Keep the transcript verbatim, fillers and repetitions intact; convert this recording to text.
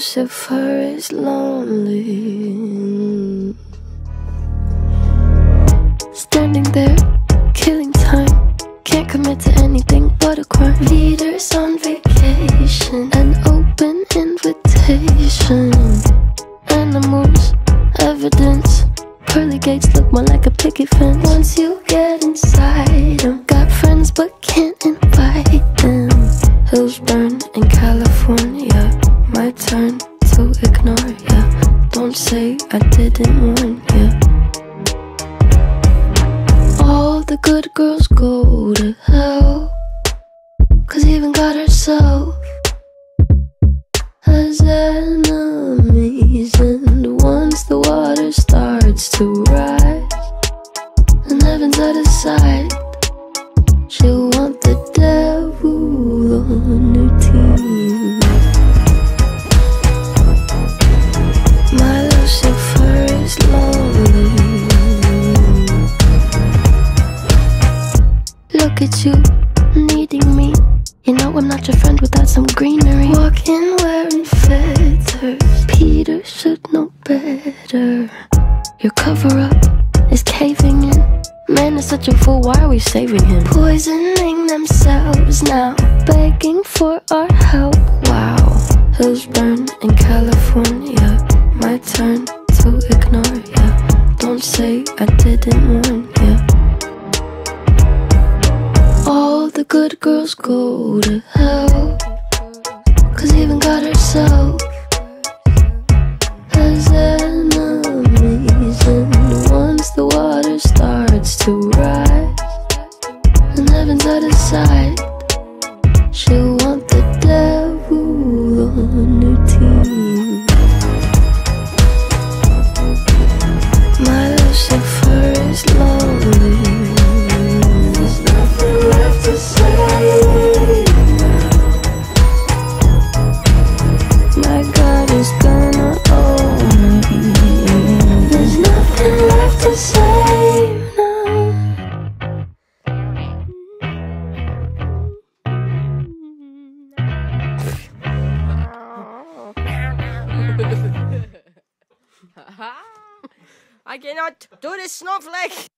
Lucifer is lonely, standing there, killing time. Can't commit to anything but a crime. Leaders on vacation, an open invitation. Animals, evidence. Pearly gates look more like a picket fence. Once you get inside them, got friends but can't invite them. Hills burn in California, my turn to ignore ya. Don't say I didn't warn ya. All the good girls go to hell, 'cause even God herself has enemies. And once the water starts to rise and heaven's out of sight, she'll want the devil on her team. My Lucifer is lonely. Look at you, needing me. You know I'm not your friend without some greenery. Walking wearing feathers, Peter should know better. Your cover-up is caving in. Man is such a fool, why are we saving him? Poisoning themselves now, begging for our help. Wow. Hills burn in California, my turn to ignore ya. Don't say I didn't warn ya. All the good girls go to hell, 'cause even God herself has enemies. And once the water starts to rise and heaven's out of sight, she'll want the devil on her team. My Lucifer is lonely. There's nothing left to say now. My God is gonna own me. There's nothing left to say now. I cannot do this, snowflake!